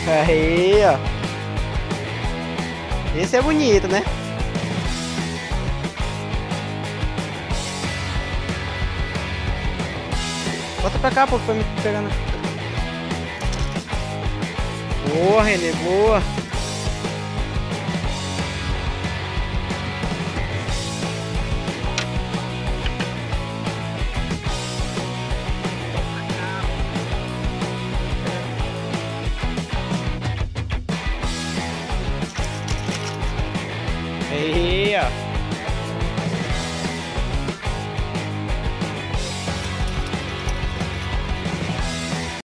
Aí, ó. Esse é bonito, né? Bota pra cá, pô, que foi me pegando. Boa, Renê, boa. Aí, ó.